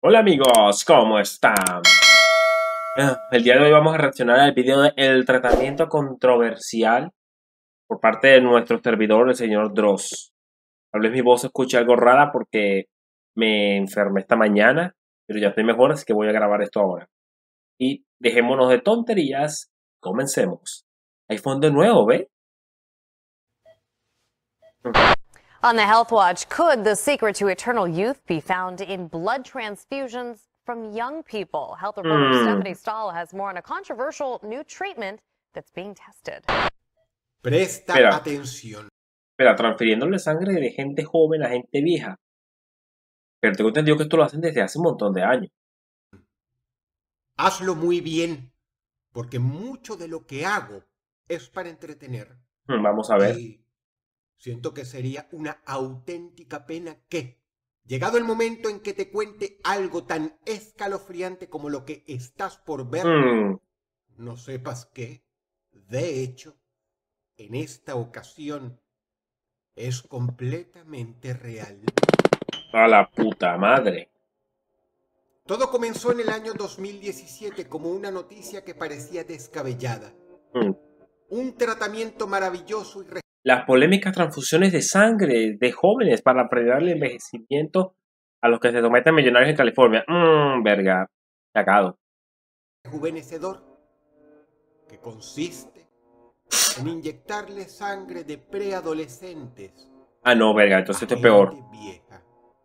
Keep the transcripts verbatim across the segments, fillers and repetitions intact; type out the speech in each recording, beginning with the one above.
Hola amigos, ¿cómo están? Ah, El día de hoy vamos a reaccionar al video de el tratamiento controversial por parte de nuestro servidor, el señor Dross. Tal vez mi voz se escuche algo rara porque me enfermé esta mañana, pero ya estoy mejor, así que voy a grabar esto ahora. Y dejémonos de tonterías, comencemos. Hay fondo nuevo, ¿ve? On the Health Watch, could the secret to eternal youth be found in blood transfusions from young people? Health reporter Mm. Stephanie Stahl has more on a controversial new treatment that's being tested. Presta Espera. atención. Espera, transfiriéndole sangre de gente joven a gente vieja. Pero tengo entendido que esto lo hacen desde hace un montón de años. Hazlo muy bien, porque mucho de lo que hago es para entretener. Mm, Vamos a ver. Y siento que sería una auténtica pena que, llegado el momento en que te cuente algo tan escalofriante como lo que estás por ver, Mm. no sepas que, de hecho, en esta ocasión es completamente real. A la puta madre. Todo comenzó en el año dos mil diecisiete como una noticia que parecía descabellada. Mm. Un tratamiento maravilloso y re- Las polémicas transfusiones de sangre de jóvenes para frenar el envejecimiento a los que se someten millonarios en California. Mmm, verga. Cagado. rejuvenecedor, que consiste en inyectarle sangre de preadolescentes Ah, no, verga. a Entonces esto es gente peor. vieja.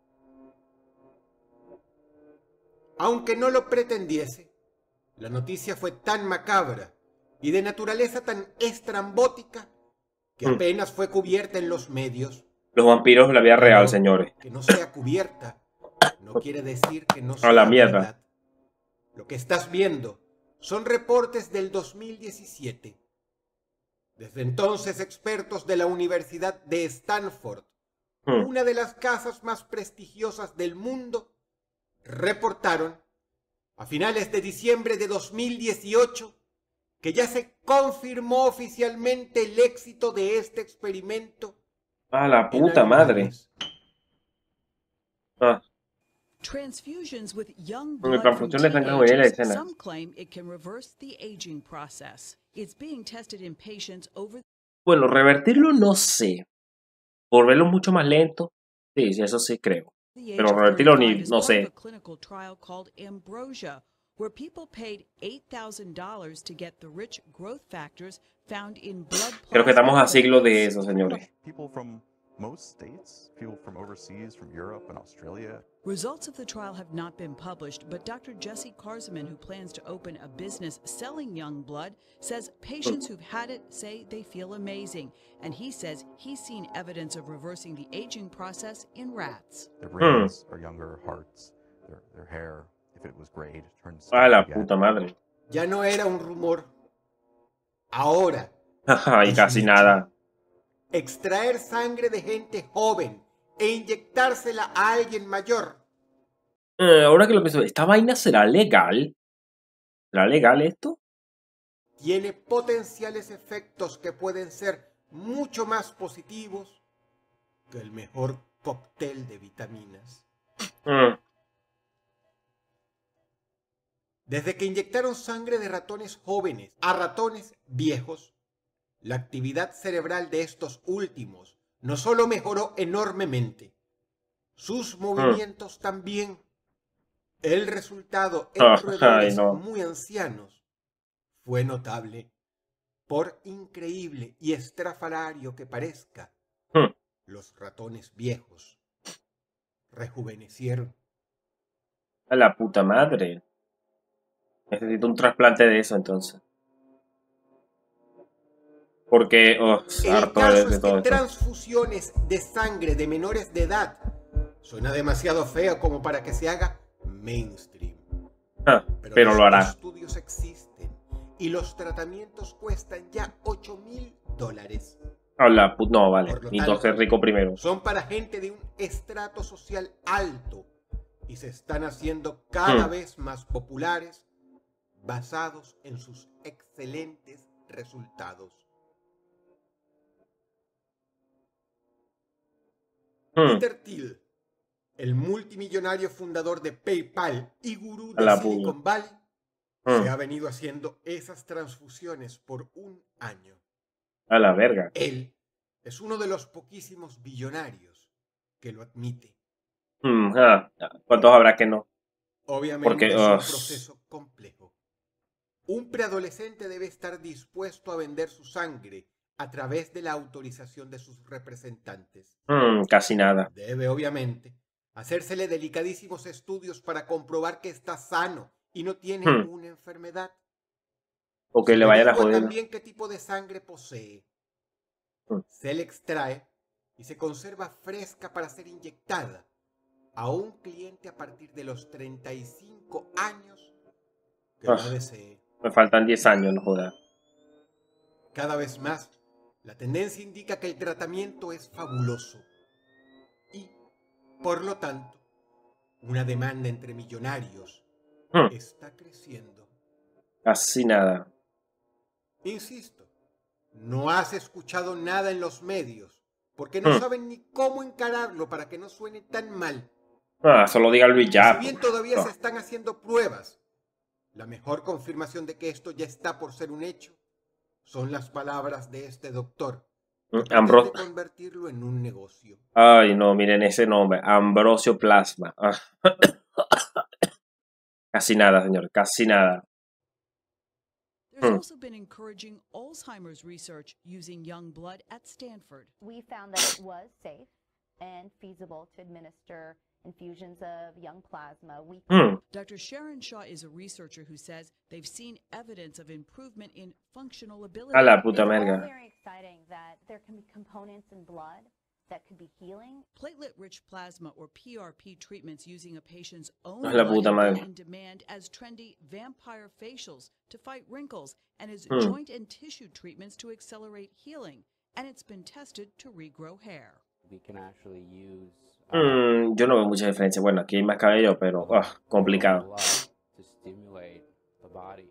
Aunque no lo pretendiese, la noticia fue tan macabra y de naturaleza tan estrambótica que Mm. apenas fue cubierta en los medios. Los vampiros de la vida real, Pero señores. que no sea cubierta no quiere decir que no sea A la mierda. verdad. Lo que estás viendo son reportes del dos mil diecisiete. Desde entonces, expertos de la Universidad de Stanford, Mm. una de las casas más prestigiosas del mundo, reportaron a finales de diciembre de dos mil dieciocho que ya se confirmó oficialmente el éxito de este experimento A la en puta madre. animales. Ah, Transfusions with young Con el blood from transfusión de sangre juvenil de teenagers, escena. some claim it can reverse the aging process. It's being tested in patients over Bueno, revertirlo no sé. Volverlo mucho más lento. Sí, sí, eso sí creo. the age Pero of revertirlo thirty-five ni, as no part of sé. a clinical trial called Ambrosia, where people paid eight thousand dollars to get the rich growth factors found in blood Creo que estamos a plasma siglos de cells. eso, señores. People from most states, people from overseas, from Europe and Australia. Results of the trial have not been published, but Doctor Jesse Karzman, who plans to open a business selling young blood, says patients who've had it say they feel amazing. And he says he's seen evidence of reversing the aging process in rats. Their brains are younger, hearts, their, their hair, if it was grayed, turns A la again. puta madre. Ya no era un rumor. Ahora, Ajá, y es casi un nada. extraer sangre de gente joven e inyectársela a alguien mayor Eh, ahora que lo pienso, ¿esta vaina será legal? ¿Será legal esto? tiene potenciales efectos que pueden ser mucho más positivos que el mejor cóctel de vitaminas. Mm. Desde que inyectaron sangre de ratones jóvenes a ratones viejos, la actividad cerebral de estos últimos no solo mejoró enormemente, sus movimientos también. El resultado en Ah, roedores ay, no. muy ancianos fue notable. Por increíble y estrafalario que parezca, Mm. los ratones viejos rejuvenecieron. A la puta madre. Necesito un trasplante de eso entonces. Porque, oh, El harto de, caso de es todo que esto. transfusiones de sangre de menores de edad suena demasiado feo como para que se haga mainstream. Ah, Pero, pero los lo hará. estudios existen y los tratamientos cuestan ya ocho mil dólares. A la puta, no, vale. Por lo Necesito tanto, ser rico primero. Son para gente de un estrato social alto y se están haciendo cada Hmm. vez más populares basados en sus excelentes resultados. Mm. Peter Thiel, el multimillonario fundador de PayPal y gurú A de la Silicon Valley, Mm. se ha venido haciendo esas transfusiones por un año. A la verga. Él es uno de los poquísimos billonarios que lo admite. Mm, ah, ¿cuántos habrá que no? Obviamente Porque, es un ugh. proceso complejo. Un preadolescente debe estar dispuesto a vender su sangre a través de la autorización de sus representantes. Mm, casi nada. Debe, obviamente, hacérsele delicadísimos estudios para comprobar que está sano y no tiene Hmm. una enfermedad. O que Se le vayan a averigua joder. también qué tipo de sangre posee. Hmm. Se le extrae y se conserva fresca para ser inyectada a un cliente a partir de los treinta y cinco años que Ah. la desee. Me faltan diez años, no joda. Cada vez más, la tendencia indica que el tratamiento es fabuloso y, por lo tanto, una demanda entre millonarios Hmm. está creciendo. Casi nada. Insisto, no has escuchado nada en los medios porque no Hmm. saben ni cómo encararlo para que no suene tan mal. Ah, solo diga Luis Y ya. si bien pues. todavía No. se están haciendo pruebas, la mejor confirmación de que esto ya está por ser un hecho son las palabras de este doctor que Mm, pretende Ambro- convertirlo en un negocio. Ay, no, miren ese nombre. Ambrosio Plasma. Ah. Casi nada, señor. Casi nada. There's Hmm. also been encouraging Alzheimer's research using young blood at Stanford. We found that it was safe and feasible to administer infusions of young plasma weekly. Hmm. Doctor Sharon Shaw is a researcher who says they've seen evidence of improvement in functional ability. A la puta It's all merga. very exciting that there can be components in blood that could be healing. Platelet-rich plasma, or P R P treatments using a patient's own A la blood puta have been madre. in demand as trendy vampire facials to fight wrinkles and as Hmm. joint and tissue treatments to accelerate healing. And it's been tested to regrow hair. We can actually use uh, Mm, yo no veo mucha diferencia. Bueno, aquí hay más cabello, pero ah, the complicado. blood to stimulate the body.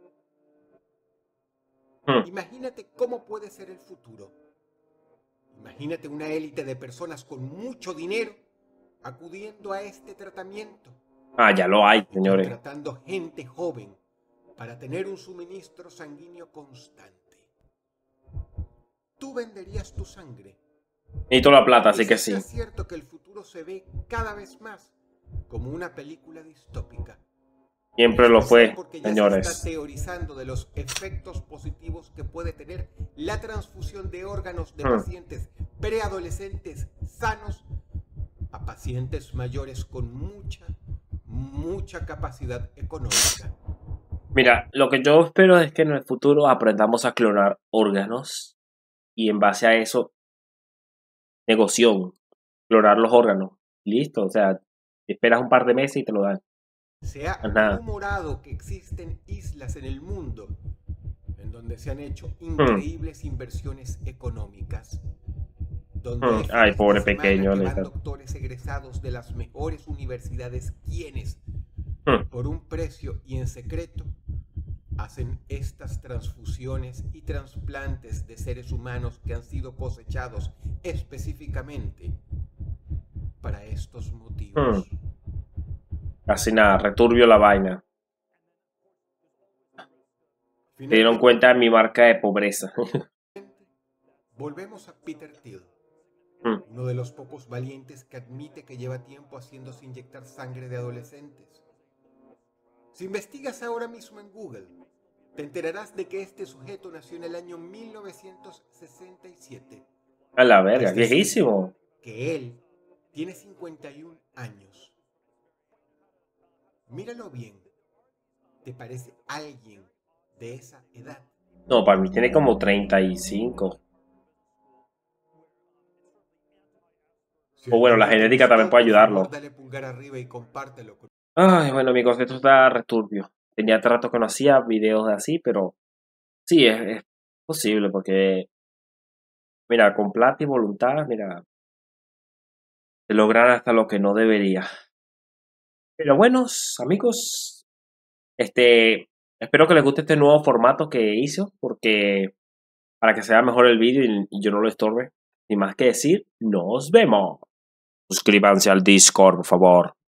Hmm. Imagínate cómo puede ser el futuro. Imagínate una élite de personas con mucho dinero acudiendo a este tratamiento, Ah, ya lo hay, señores. contratando gente joven para tener un suministro sanguíneo constante. ¿Tú venderías tu sangre? Necesito la plata, así Y que si sí. es cierto que el futuro se ve cada vez más como una película distópica. Siempre lo fue, Porque ya se señores. está teorizando de los efectos positivos que puede tener la transfusión de órganos de Hmm. pacientes preadolescentes sanos a pacientes mayores con mucha, mucha capacidad económica. Mira, lo que yo espero es que en el futuro aprendamos a clonar órganos y en base a eso, negoción, clonar los órganos. Listo, o sea, esperas un par de meses y te lo dan. Se ha Ajá. rumorado que existen islas en el mundo en donde se han hecho increíbles inversiones económicas. Donde Hmm. hay Ay, fines de pobre semana pequeño, que le van está- doctores egresados de las mejores universidades quienes, Hmm. por un precio y en secreto, hacen estas transfusiones y trasplantes de seres humanos que han sido cosechados específicamente para estos motivos. Casi nada, returbio la vaina. Se dieron cuenta de mi marca de pobreza. Volvemos a Peter Thiel, Hmm. uno de los pocos valientes que admite que lleva tiempo haciéndose inyectar sangre de adolescentes. Si investigas ahora mismo en Google, te enterarás de que este sujeto nació en el año mil novecientos sesenta y siete, A la verga, Es decir, viejísimo. que él tiene cincuenta y un años. Míralo bien, ¿te parece alguien de esa edad? No, para mí tiene como treinta y cinco. Si O bueno, el la video te genética gustó, también puede por favor, ayudarlo. Dale pulgar arriba y compártelo con Ay, bueno, amigos, esto está returbio. Tenía rato que no hacía videos así, pero sí, es, es posible porque, mira, con plata y voluntad, mira, se lograr hasta lo que no debería. Pero bueno, amigos, este, espero que les guste este nuevo formato que hice, porque para que sea mejor el vídeo y, y yo no lo estorbe. Sin más que decir, nos vemos. Suscríbanse al Discord, por favor.